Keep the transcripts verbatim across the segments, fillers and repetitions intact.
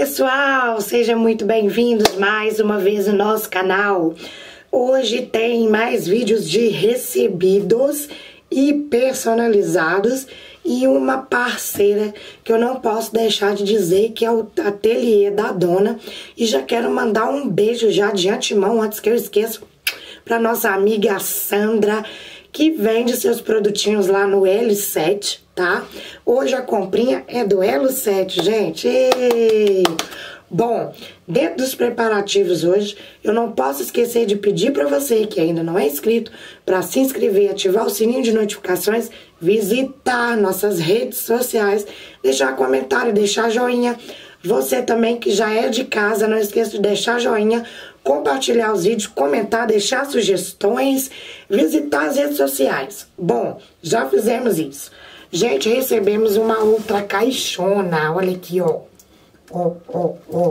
pessoal, sejam muito bem-vindos mais uma vez no nosso canal. Hoje tem mais vídeos de recebidos e personalizados e uma parceira que eu não posso deixar de dizer que é o Ateliê da Dona. E já quero mandar um beijo já de antemão, antes que eu esqueça, para nossa amiga Sandra, que vende seus produtinhos lá no L sete, tá? Hoje a comprinha é do L sete, gente. Ei! Bom, dentro dos preparativos hoje, eu não posso esquecer de pedir para você que ainda não é inscrito, para se inscrever, ativar o sininho de notificações, visitar nossas redes sociais, deixar comentário, deixar joinha. Você também que já é de casa, não esqueça de deixar joinha, compartilhar os vídeos, comentar, deixar sugestões, visitar as redes sociais. Bom, já fizemos isso. Gente, recebemos uma outra caixona, olha aqui, ó. Ó, ó, ó.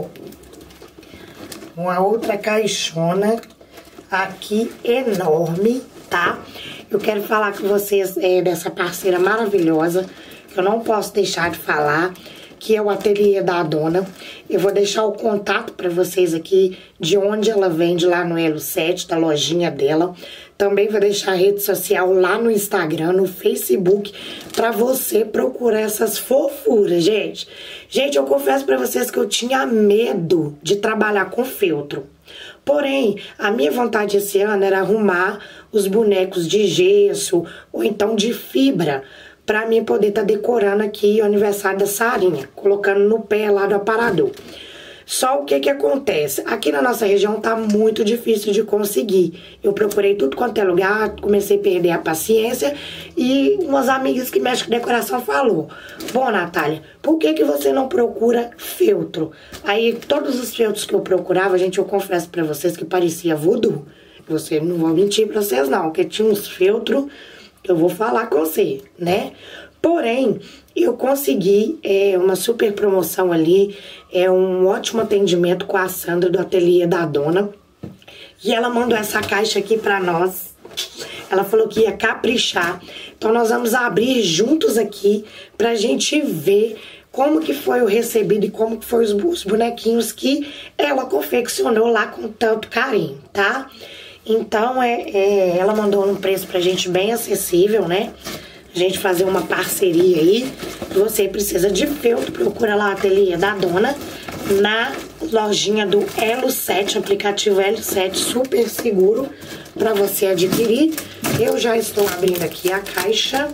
Uma outra caixona aqui enorme, tá? Eu quero falar com vocês é, dessa parceira maravilhosa, que eu não posso deixar de falar, que é o Ateliê da Dona. Eu vou deixar o contato para vocês aqui de onde ela vende lá no L sete, da lojinha dela. Também vou deixar a rede social lá no Instagram, no Facebook, para você procurar essas fofuras, gente. Gente, eu confesso para vocês que eu tinha medo de trabalhar com feltro. Porém, a minha vontade esse ano era arrumar os bonecos de gesso ou então de fibra, pra mim poder estar tá decorando aqui o aniversário da Sarinha, colocando no pé lá do aparador. Só o que que acontece? Aqui na nossa região tá muito difícil de conseguir. Eu procurei tudo quanto é lugar, comecei a perder a paciência e umas amigas que mexem com decoração falou: bom, Natália, por que que você não procura feltro? Aí todos os feltros que eu procurava, gente, eu confesso pra vocês que parecia voodoo. Você não vou mentir pra vocês não, porque tinha uns feltros que eu vou falar com você, né? Porém, eu consegui é, uma super promoção ali, é um ótimo atendimento com a Sandra do Ateliê da Dona. E ela mandou essa caixa aqui pra nós. Ela falou que ia caprichar. Então nós vamos abrir juntos aqui pra gente ver como que foi o recebido e como que foi os bonequinhos que ela confeccionou lá com tanto carinho, tá? Então, é, é, ela mandou um preço pra gente bem acessível, né? A gente fazer uma parceria aí. Você precisa de feltro, procura lá o Ateliê da Dona, na lojinha do L sete, aplicativo L sete, super seguro pra você adquirir. Eu já estou abrindo aqui a caixa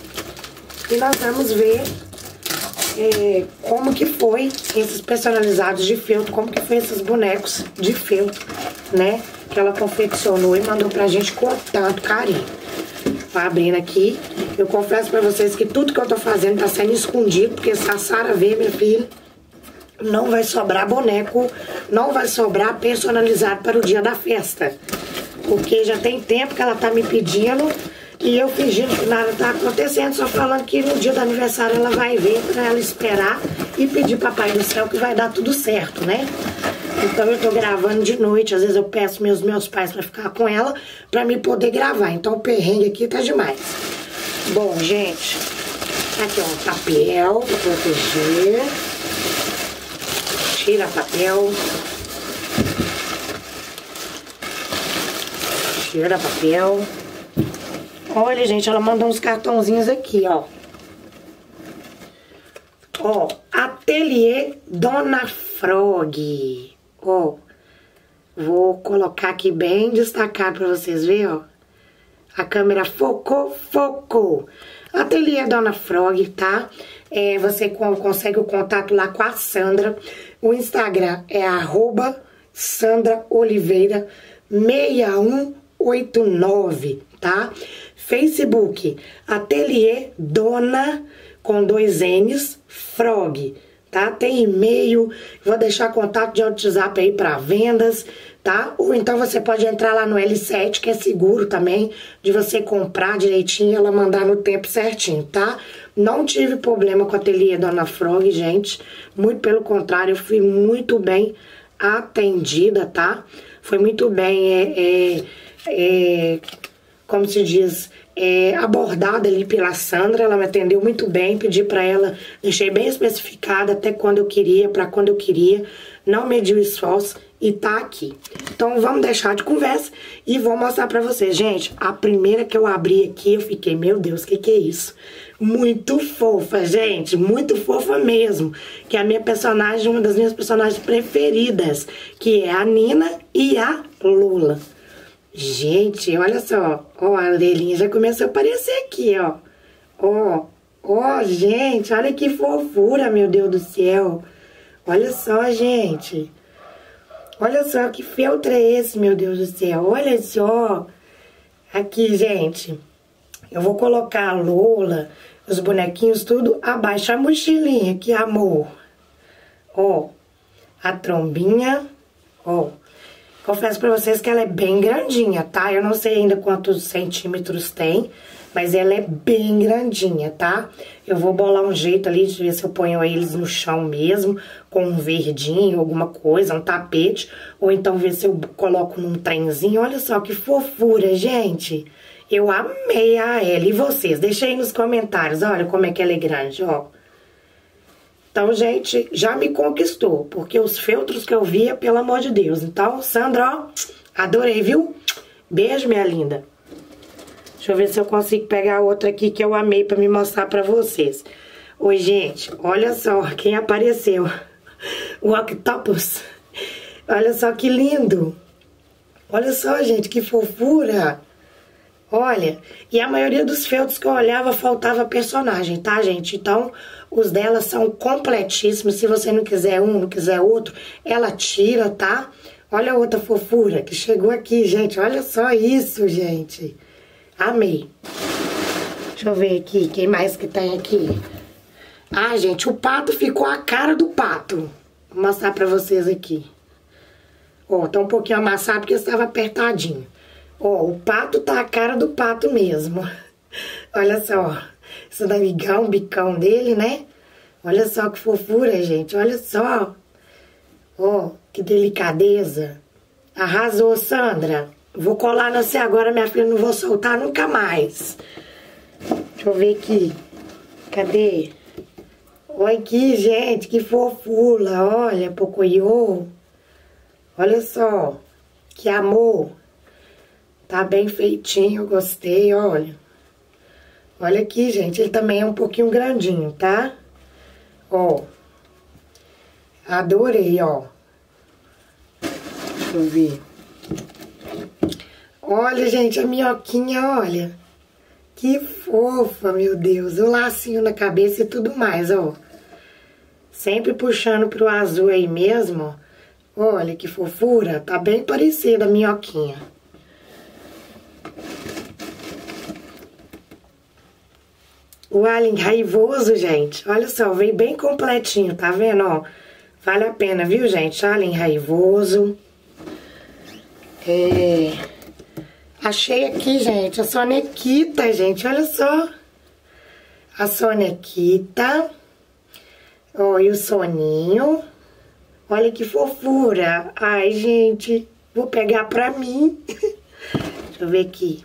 e nós vamos ver é, como que foi esses personalizados de feltro, como que foi esses bonecos de feltro, né? Que ela confeccionou e mandou pra gente com tanto carinho. Vai abrindo aqui. Eu confesso pra vocês que tudo que eu tô fazendo tá sendo escondido, porque se a Sara ver, minha filha, não vai sobrar boneco, não vai sobrar personalizado para o dia da festa. Porque já tem tempo que ela tá me pedindo e eu fingindo que nada tá acontecendo, só falando que no dia do aniversário ela vai ver pra ela esperar e pedir papai do céu que vai dar tudo certo, né? Então eu tô gravando de noite, às vezes eu peço meus, meus pais pra ficar com ela, pra me poder gravar. Então o perrengue aqui tá demais. Bom, gente, aqui ó, um papel pra proteger. Tira papel. Tira papel. Olha, gente, ela mandou uns cartãozinhos aqui, ó. Ó, Ateliê Dona Frog. Ó, vou colocar aqui bem destacado pra vocês verem, ó. A câmera focou, focou. Ateliê Dona Frog, tá? É, você consegue o contato lá com a Sandra. O Instagram é arroba Sandra Oliveira seis um oito nove, tá? Facebook, Ateliê Dona, com dois N's, Frog, tá? Tem e-mail, vou deixar contato de WhatsApp aí para vendas, tá? Ou então você pode entrar lá no L sete, que é seguro também, de você comprar direitinho e ela mandar no tempo certinho, tá? Não tive problema com a Ateliê Dona Frog, gente. Muito pelo contrário, eu fui muito bem atendida, tá? Foi muito bem, é, é, é, como se diz, é, abordada ali pela Sandra, ela me atendeu muito bem, pedi pra ela, deixei bem especificada até quando eu queria, pra quando eu queria, não mediu esforço e tá aqui. Então vamos deixar de conversa e vou mostrar pra vocês. Gente, a primeira que eu abri aqui, eu fiquei, meu Deus, o que que é isso? Muito fofa, gente, muito fofa mesmo. Que é a minha personagem, uma das minhas personagens preferidas, que é a Nina e a Lola. Gente, olha só, ó, a orelhinha já começou a aparecer aqui, ó. Ó, ó, gente, olha que fofura, meu Deus do céu. Olha só, gente. Olha só que feltro é esse, meu Deus do céu. Olha só. Aqui, gente. Eu vou colocar a Lola, os bonequinhos, tudo abaixo. A mochilinha, que amor. Ó. A trombinha. Ó. Confesso pra vocês que ela é bem grandinha, tá? Eu não sei ainda quantos centímetros tem, mas ela é bem grandinha, tá? Eu vou bolar um jeito ali de ver se eu ponho eles no chão mesmo, com um verdinho, alguma coisa, um tapete, ou então ver se eu coloco num trenzinho. Olha só que fofura, gente! Eu amei a ela. E vocês? Deixa aí nos comentários, olha como é que ela é grande, ó. Então, gente, já me conquistou, porque os feltros que eu via, pelo amor de Deus. Então, Sandra, ó, adorei, viu? Beijo, minha linda. Deixa eu ver se eu consigo pegar outra aqui que eu amei pra me mostrar pra vocês. Oi, gente, olha só quem apareceu. O Octopus. Olha só que lindo. Olha só, gente, que fofura. Olha, e a maioria dos feltros que eu olhava faltava personagem, tá, gente? Então, os dela são completíssimos. Se você não quiser um, não quiser outro, ela tira, tá? Olha a outra fofura que chegou aqui, gente. Olha só isso, gente. Amei. Deixa eu ver aqui, quem mais que tem aqui? Ah, gente, o pato ficou a cara do pato. Vou mostrar pra vocês aqui. Ó, tá um pouquinho amassado porque estava apertadinho. Ó, o pato tá a cara do pato mesmo. Olha só. Isso daí é um bicão dele, né? Olha só que fofura, gente. Olha só. Ó, que delicadeza. Arrasou, Sandra. Vou colar no você agora, minha filha. Não vou soltar nunca mais. Deixa eu ver aqui. Cadê? Olha aqui, gente. Que fofura. Olha, Pocoyo. Olha só. Que amor. Tá bem feitinho, gostei, olha. Olha aqui, gente, ele também é um pouquinho grandinho, tá? Ó. Adorei, ó. Deixa eu ver. Olha, gente, a minhoquinha, olha. Que fofa, meu Deus. O lacinho na cabeça e tudo mais, ó. Sempre puxando pro azul aí mesmo, ó. Olha que fofura. Tá bem parecida a minhoquinha. O alien raivoso, gente, olha só, veio bem completinho, tá vendo, ó? Vale a pena, viu, gente? Alien raivoso. É... Achei aqui, gente, a sonequita, gente, olha só. A sonequita. Ó, e o soninho. Olha que fofura. Ai, gente, vou pegar pra mim. Deixa eu ver aqui.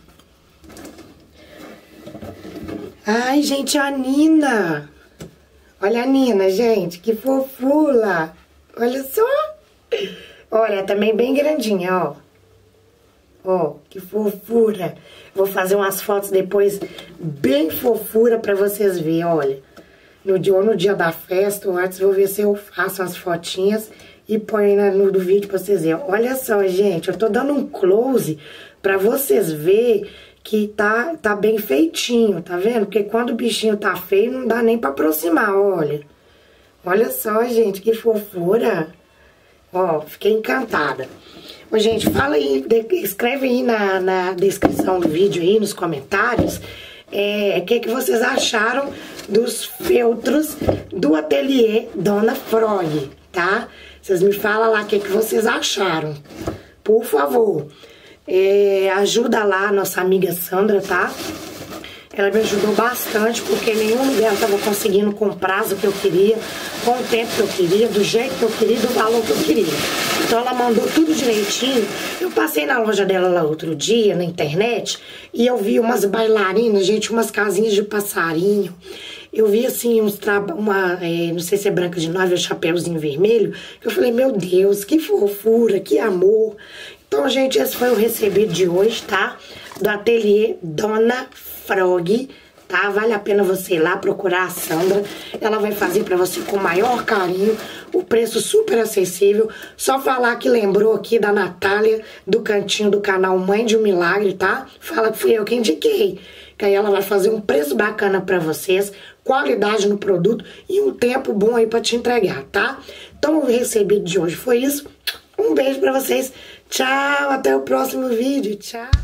Ai, gente, a Nina. Olha a Nina, gente, que fofura. Olha só. Olha, também bem grandinha, ó. Ó, que fofura. Vou fazer umas fotos depois bem fofura pra vocês verem, olha. No dia, ou no dia da festa, ou antes, vou ver se eu faço as fotinhas e põe no, no vídeo pra vocês verem. Olha só, gente, eu tô dando um close pra vocês verem que tá, tá bem feitinho, tá vendo? Porque quando o bichinho tá feio, não dá nem pra aproximar, olha. Olha só, gente, que fofura. Ó, fiquei encantada. Ô, gente, fala aí, escreve aí na, na descrição do vídeo aí, nos comentários, é, o que, que vocês acharam dos feltros do ateliê Dona Frog, tá? Vocês me falam lá o que, que vocês acharam, por favor. É, ajuda lá a nossa amiga Sandra, tá? ela me ajudou bastante, porque nenhum lugar eu tava conseguindo com o prazo que eu queria, com o tempo que eu queria, do jeito que eu queria, do valor que eu queria. Então ela mandou tudo direitinho. Eu passei na loja dela lá outro dia, na internet, e eu vi umas bailarinas, gente, umas casinhas de passarinho. Eu vi assim, uns traba, uma, é, não sei se é branca de neve ou chapéuzinho vermelho, que eu falei, meu Deus, que fofura, que amor. Então, gente, esse foi o recebido de hoje, tá? Do ateliê Dona Frog, tá? Vale a pena você ir lá procurar a Sandra. Ela vai fazer pra você com o maior carinho, o preço super acessível. Só falar que lembrou aqui da Natália, do cantinho do canal Mãe de um Milagre, tá? Fala que fui eu que indiquei. Que aí ela vai fazer um preço bacana pra vocês, qualidade no produto e um tempo bom aí pra te entregar, tá? Então o recebido de hoje foi isso. Um beijo pra vocês. Tchau, até o próximo vídeo. Tchau.